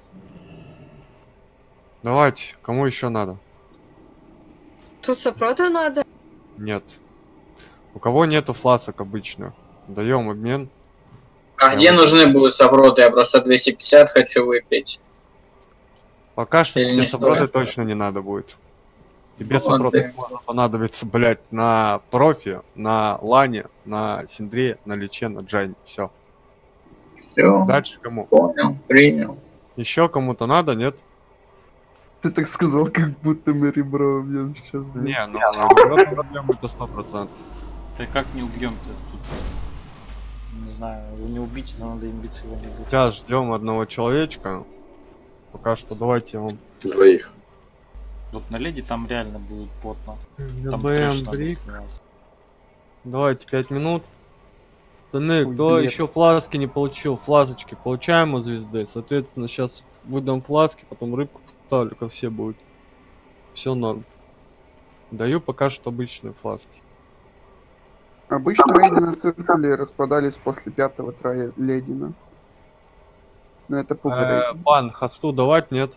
Давайте, кому еще надо? Тут сопрота надо? Нет. У кого нету фласок обычных, даем обмен. А где нужны будут сопроты? Я просто 250 хочу выпить. Пока что Или тебе не сопроты стоит? точно не надо будет. Тебе Ну, сопроты ладно. можно понадобится, блять, на профи, на лане, на синдре, на личе, на джайне. Все. Все. Дальше кому? Понял, принял. Еще кому-то надо, нет? Ты так сказал, как будто мы ребро убьем сейчас, блядь. Не, ну ребро проблема это 100%. Да как не убьем-то тут? Не знаю, его не убить, это надо имбецила не быть. Сейчас ждем одного человечка. Пока что давайте я вам... Двоих. Вот на леди там реально будет потно. Там ГБМ трэш надо брик. снимать. Давайте 5 минут. Остальные, кто блин. еще фласки не получил, фласочки получаем у звезды. Соответственно, сейчас выдам фласки, потом рыбку поставлю, как все будет. Все норм. Даю пока что обычные фласки. Обычно рейды на циркуле распадались после 5-го трая ледина. Но это пугает. Бан, хосту давать, нет?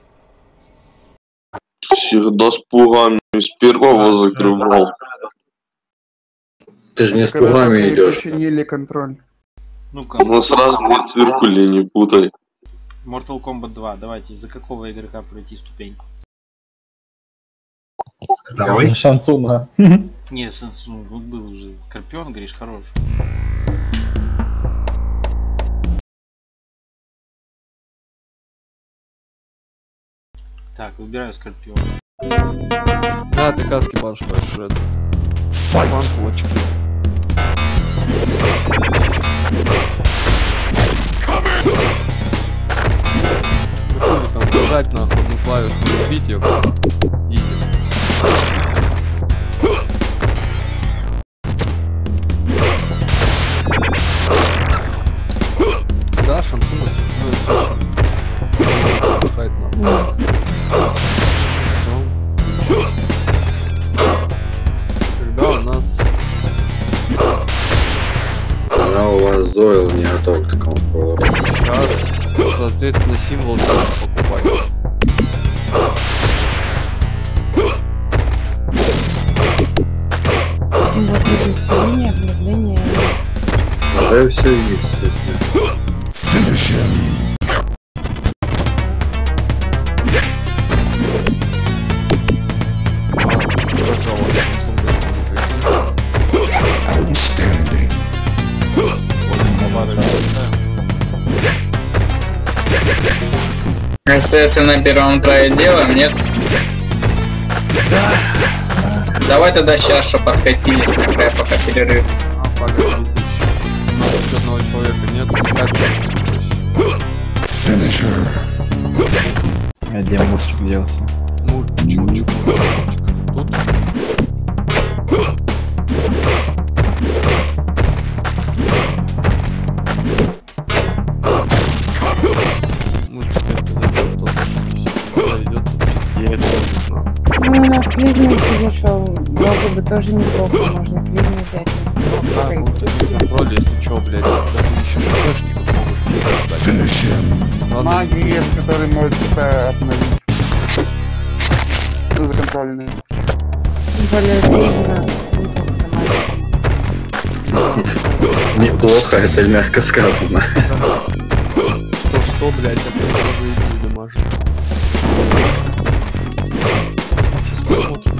Всегда с пугами, с первого закрывал. Ты же не с Когда пугами только идешь. починили контроль. Ну-ка, У нас разные циркули, не путай. Mortal Kombat 2, давайте, за какого игрока пройти ступеньку? Давай. Шансуна. Не, Сенсун, вот был уже. Скорпион, говоришь, хорош. Так, выбираю Скорпион. Да, ты каски башку шред. Бан, кулачки. Там нажать на одну клавишу, убить ее. Изи. Да, шансуна. Сайт нахуй. Когда у нас... Когда у вас Зойл не готов к такому повороту. Раз, соответственно, символ надо покупать. Вот это обновление. Да все есть. СС на первом трае делаем, нет? Давай тогда сейчас, чтобы откатились, какая пока перерыв. Погодите. У нас еще одного человека нет. А где Мурчик делся? Мурчик. Тут. Мурчик это зайдет, тот зайдет, пиздец. Ну, у нас клизму еще зашел. Было бы тоже неплохо, можно клизму взять. Да, вот это контроль, если чё, блядь, даже еще шпешников могут дать. Маги есть, которые могут тебя обновить. Что за контрольные? Более длинно. Неплохо, это мягко сказано. Что, блядь, это новые люди, может. Сейчас посмотрим.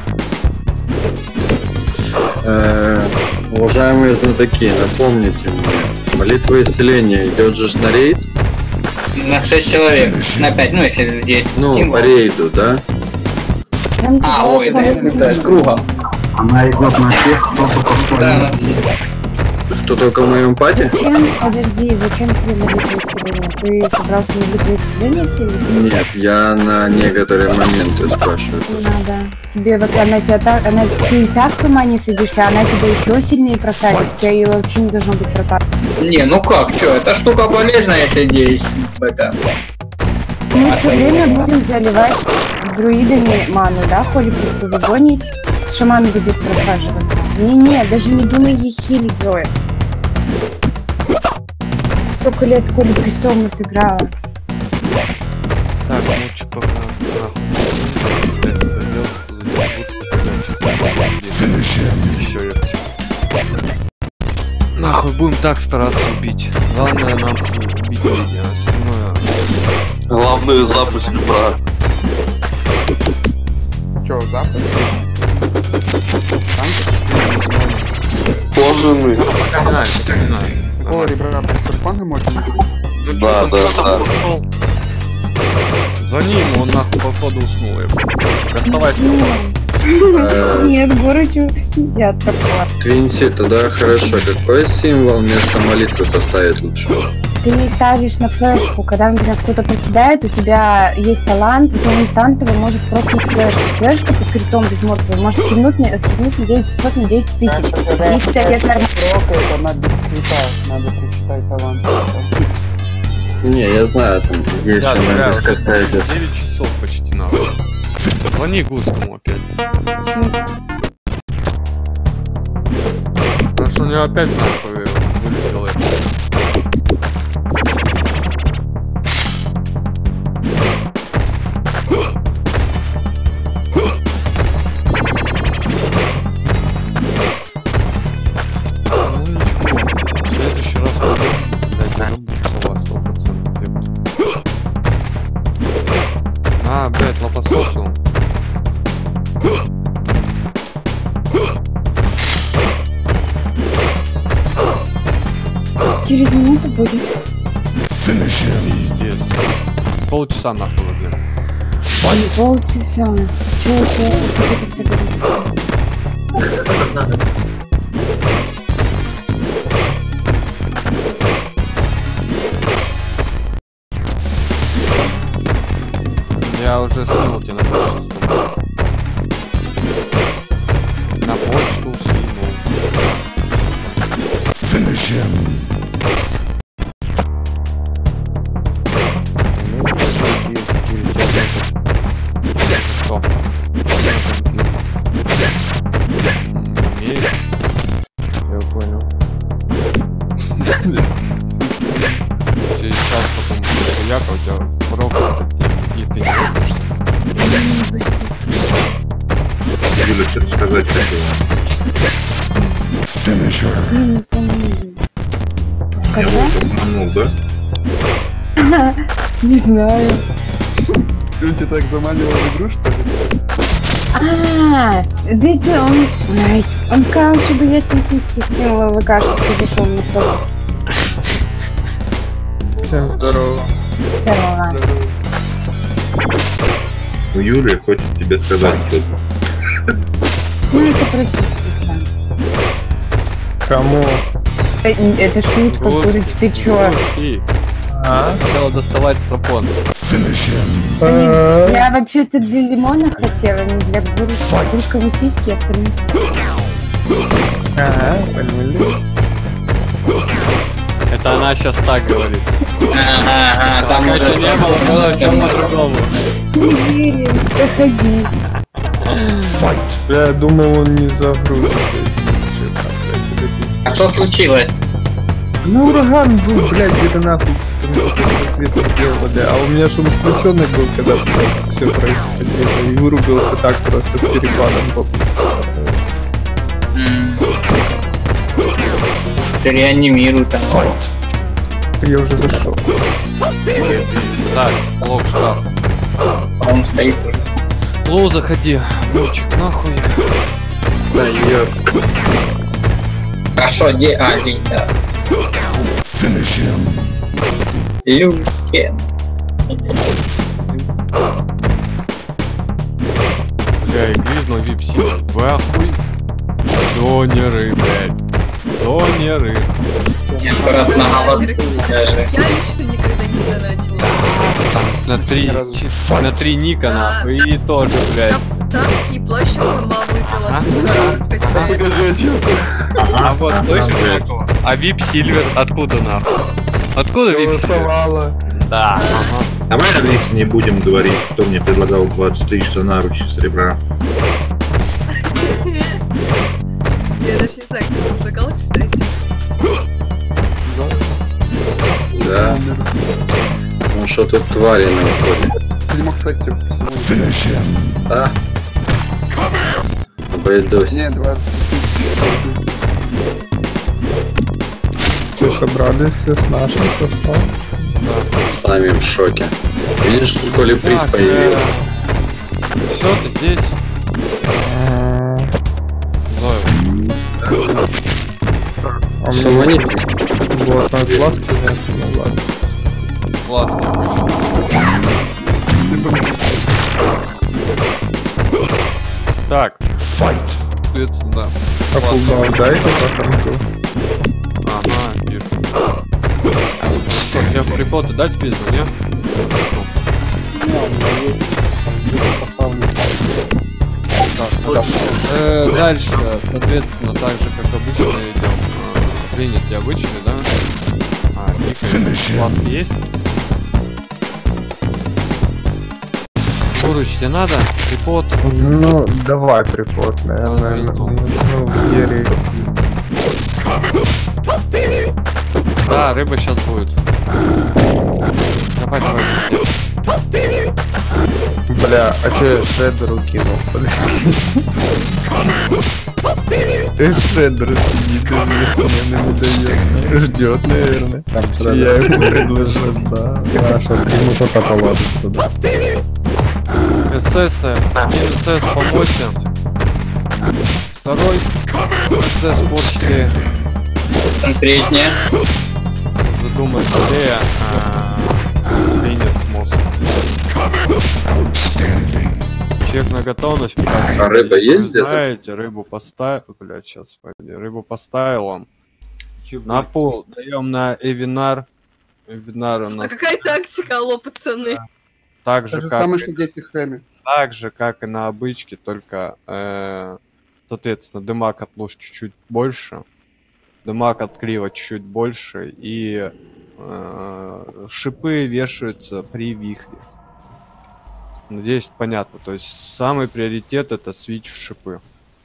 Уважаемые знатоки, напомните мне, молитва исцеления идет же на рейд? На 6 человек, на 5, ну если здесь Ну, символ. по рейду, да? Ой, да, с кругом. Она идет на всех, кто только да, Что только в моем паде? Зачем? Подожди, зачем тебе молитва исцеления? Ты собрался молитву исцеления или? Нет, я на некоторые моменты спрашиваю. Не надо. Тебе вот она тебя так, ты и так в ума не садишься, а она тебя еще сильнее просадит. У тебя ее вообще не должно быть в ротации. Не, ну как, чё, эта штука полезная, если делать это. Мы все время будем заливать друидами ману, да, холи преступы гонить, шаман будет просаживаться. Не, даже не думай ей хилить, Зоя. Сколько лет Коли Крестом отыграла? Так, Мурчик пока нахуй будем так стараться убить. Главное нахуй убить везде, а остальное... Главное запуск про... Чё, запуск? Кожаный. Какого ребра Сурфана можно? Да. За ним, он нахуй походу уснул. Оставайся. Нет, Горычу нельзя такое. Твинси, тогда хорошо. Какой символ вместо молитвы поставить лучше? Ты не ставишь на флешку, когда, например, кто-то приседает, у тебя есть талант, у тебя инстантово может прокнуть флешку. Флешка под критом безморковой может кивнуть на 900 на 10 тысяч. 35 лет нормально. Прокает, она без крита. Надо прочитать талант. Не, я знаю, там есть Да, момент, как ставить. 9 часов почти надо. Звони Густому опять. Потому что у него опять нахуй вылетело это. Блять, лопасосу. Через минуту будет. Пиздец. Полчаса нахуй уже. Полчаса. Чё? Я уже скинул тебе на почту. На почту скинул. Что? Умеешь? Я понял. Через час потом хуяка у тебя порог и ты не выпишешься. Юля, что сказать хотела? Я вот обманул, да? Не знаю. Он тебя так заманивал в игру, что ли? Да это он сказал, чтобы я тебе сиськи скинула в ВК, чтобы ты зашел на стол. Всем здорово. Здорово. Ну, Юля хочет тебе сказать что-то. Ну это про сиськи. Кому? Это шутка, Курыч, ты чё? Хотела доставать стропон. Я вообще-то для Лимона хотела, не для Курыча. Курыч сиськи, остальные поняли. Это она сейчас так говорит. Ага, там уже не было, было все по-другому. Уверен, проходи. Я думал, он не загрузит. А что случилось? Ну, ураган был, блядь, где-то нахуй. Свет сделали. А у меня шум включенный был, когда все происходило. И вырубился так просто с перепадом. Ты реанимируй там. Я уже зашел. Так, лог шкаф. А он стоит уже. Лоу, заходи. Лучик, нахуй. Да, я... Хорошо, где Али, да. Люкен. Бля, и глизнул випси. Вы ахуй. Донеры, блядь. Донеры. Нет, просто на голосу даже. Я лично никогда не донатила. На три ника, нахуй. И тоже, блядь. Так, и плащ сама выпила. А вот, слышишь, Якова? А VIP Silver откуда нахуй? Откуда VIP Silver? Да. Давай если не будем говорить, кто мне предлагал 20 тысяч за наручи серебра. Я даже не знаю, кто предлагал, кстати. Да. Ну что тут твари на входе? Не мог сказать тебе всего. А? Обойдусь. Не, 20 тысяч. Что, собрались с нашим составом? Сами в шоке. Видишь, коли приз появился. Все, ты здесь? Зоя. А мне вот, на глаз, ну ладно. Классно, обычно. Так. Соответственно, да. А кулдаун дайте по танку. Ага, вижу. Что, я в прикол дать пизду, не? Дальше, соответственно, так же как обычно идем. Принятие обычный, да? А, ника, класс есть? Курыч, тебе надо? Припот? Ну, давай припот, наверное. Ну, Герри. Да, рыба сейчас будет. Давай, давай. Бля, а чё я Шреддеру кинул? Подожди. Шреддер сидит и мне не дает. Ждет, наверное. Там я ему предложил, да. Хорошо, ему что-то поладится, да. СС, один СС помойся. Второй СС порчили. Конкретнее. Задумай скорее. Принят мозг. Чек на готовность. А рыба есть где-то? Знаете, рыбу поставил. Блять, сейчас пойди. Рыбу поставил он. На пол. Даем на Эвинар. Эвинар у нас. А какая тактика, алло, пацаны? Так же, То же как... самое, что здесь и храме. Так же, как и на обычке, только, соответственно, дымак от луж чуть-чуть больше, дымак от клива чуть-чуть больше, и шипы вешаются при вихре. Надеюсь, понятно. То есть самый приоритет это свич в шипы.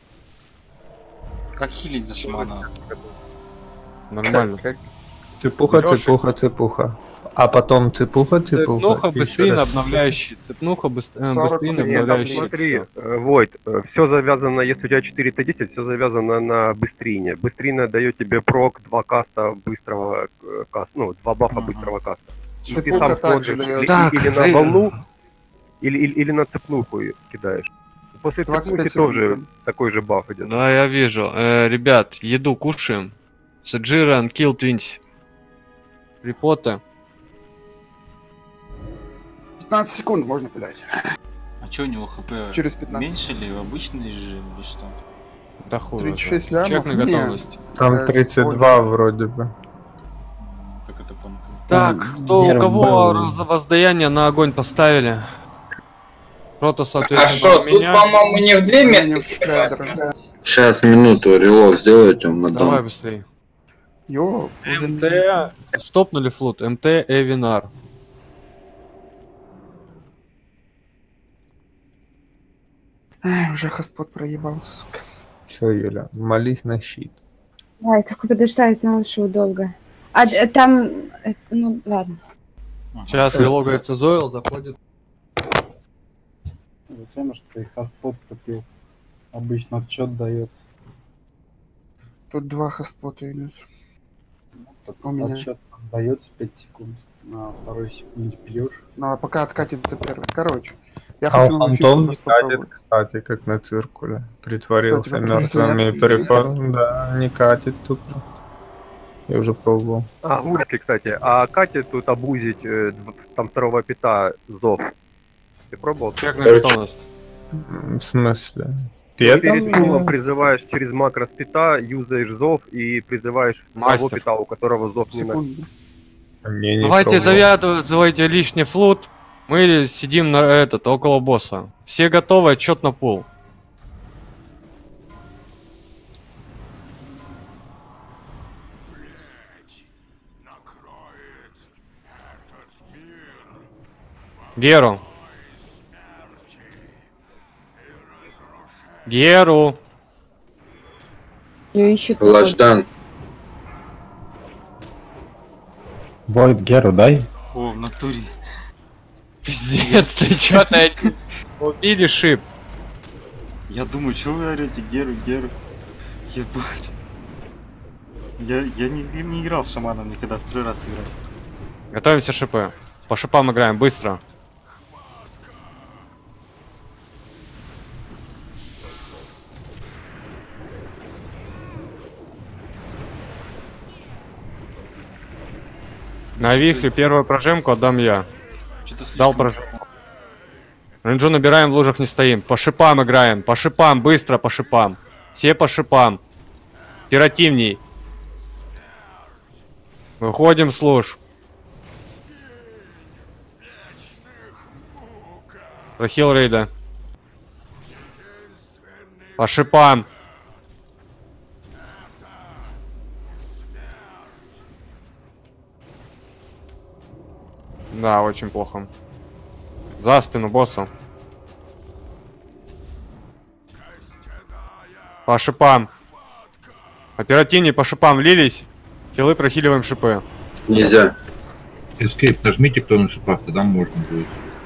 Как хилить за шамана? Нормально. Цепуха, цепуха, цепуха. А потом цепуха. Цепнуха быстрее на обновляющий. Цепнуха быстрее на обновляющий. Смотри, Войт, все завязано, если у тебя 4 Т10, все завязано на быстрине. Быстрина дает тебе прок 2 каста быстрого каста, ну, 2 бафа быстрого каста. И ты сам смотришь или на волну, или на цепнуху кидаешь. После цепнухи тоже такой же баф идет. Да, я вижу. Ребят, еду кушаем. Саджира, Unkill Twins. Репоты. 15 секунд можно пулять. А чё у него хп через 15. меньше ли в обычный режим или что? Да хуй. 36 лямов? Чек на Не. готовность. Там 32 вроде бы. Так это понты. Так, кто у Нерв кого был. воздаяние на огонь поставили? Прото, А соответственно, что, у тут, меня. по-моему, не в две Не, не метки в кадр. кидаться? Сейчас, минуту, релок сделайте, он Давай отдам. быстрее. Йо, уже МТ. Стопнули флот. МТ Эвинар. Ай, уже хоспот проебал, сука. Все, Юля, молись на щит. Ай, только подожди, я знала, что долго. Там... Ну, ладно. Сейчас релогается Зойл, заходит. Зачем, что ты хоспот купил? Обычно отчет дается. Тут 2 хоспота идут. Так У меня. отчет дается 5 секунд. На второй секунде пьешь. Ну, а пока откатится первый. Короче, я А хочу на Антон фишку не просто катит, попробовать. кстати, как на циркуле. Притворился Что, тебя мертвым и притворяют? перепал. Да, не катит тут. Я уже пробовал. А, Урский, кстати, а Катя тут обузить там второго пита зов. Ты пробовал? Чек на готовность. В смысле? Перед Пет? пулом призываешь через макрос пита, юзаешь зов и призываешь того Мастер. пита, у которого зов не на... Секунду. Не, не Давайте пробовал. завязывайте лишний флут. Мы сидим на около босса. Все готовы, отчет на пул. Геру. Геру. Ее ищет. Лачдан. Войд Геру дай. О, в натуре. Пиздец, ты чё-то убили шип. Я думаю, что вы орете, Геру, Геру. Ебать. Я не играл с шаманом никогда, второй раз играл. Готовимся шипы. По шипам играем, быстро. На вихре первую прожимку отдам я. Дал прожимку. Ренджу набираем, в лужах не стоим. По шипам играем, по шипам, быстро по шипам. Все по шипам. Оперативней. Выходим с луж. Прохил рейда. По шипам. Да, очень плохо. За спину босса. По шипам. Оперативнее по шипам влились. Хилы прохиливаем шипы. Нельзя. Escape нажмите, кто на шипах, тогда можно будет.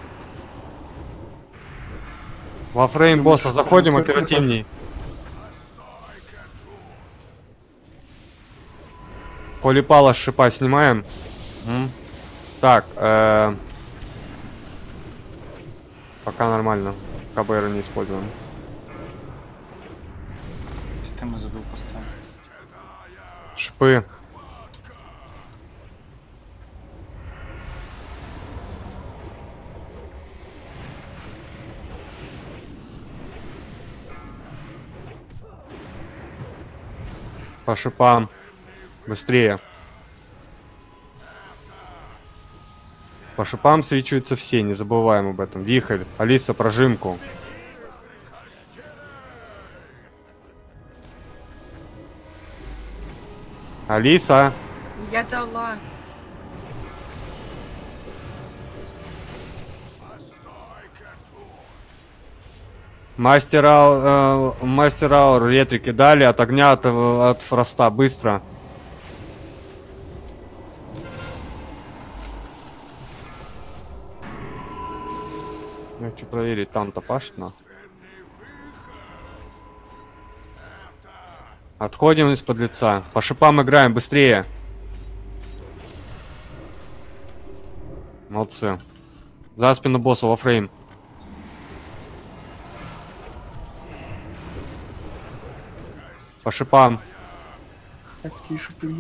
Во фрейм босса заходим, оперативней. Полипала с шипа снимаем. Так, пока нормально. КБР не используем. Систему забыл поставить. Шипы. По шипам. Быстрее. По шипам свечиваются все, не забываем об этом. Вихрь, Алиса, прожимку. Алиса. Я дала. Мастер аур, ретрики дали от огня, от фроста, быстро. Я хочу проверить, там-то пашет на. Отходим из-под лица. По шипам играем, быстрее. Молодцы. За спину босса во фрейм. По шипам. Адские шипы.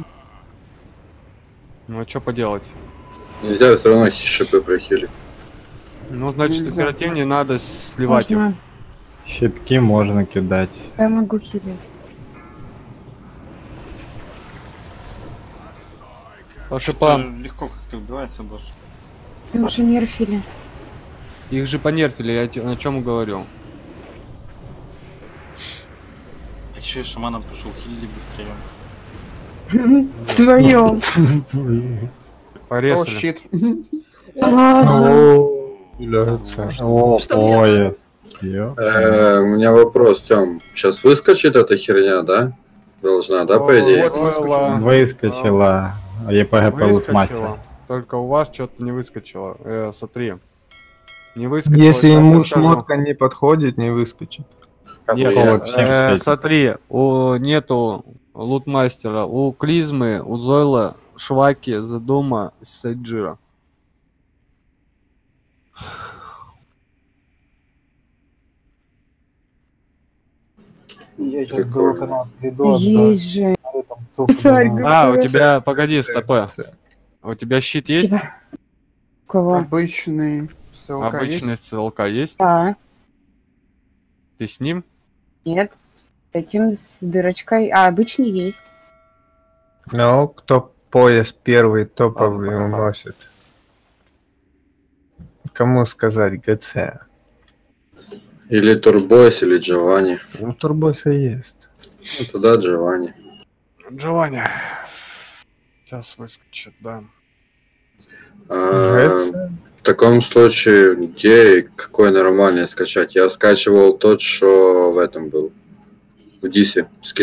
Ну а что поделать? Нельзя все равно шипы прохили. Ну, значит, Нельзя. оперативнее надо сливать их. Можно. Щитки можно кидать. Я могу хилить. По шипам. Легко как-то убивается босс. Ты уже нерфили. Их же понерфили, я о чем говорю. Так что я шаманом пошел, хилили бы втроем. Вдвоем. Порезали. О, щит. О, пояс. У меня вопрос, Тём. Сейчас выскочит эта херня, да? Должна, да, по идее? Выскочила. ЕПГ лутмастер. Только у вас что-то не выскочило. Смотри. Не выскочило. Если ему шмотка не подходит, не выскочит. Нет, смотри, нету лутмастера. У Клизмы, у Зойла, Шваки, Задума, Сайджира. Я сейчас был канал видос. Есть же. У тебя, погоди, стопэ. У тебя щит есть? Кого? Обычный СЛК Обычный есть? ЦЛК есть? Да. Ты с ним? Нет. С этим, с дырочкой. А обычный есть. Ну, кто пояс первый топовый уносит? Кому сказать ГЦ? Или Турбойс, или Джованни. Ну, Турбойса есть. Ну, тогда Джованни. Джованни. Сейчас выскочит, да. В таком случае, где и какой нормальный скачать? Я скачивал тот, что в этом был. В Дисе.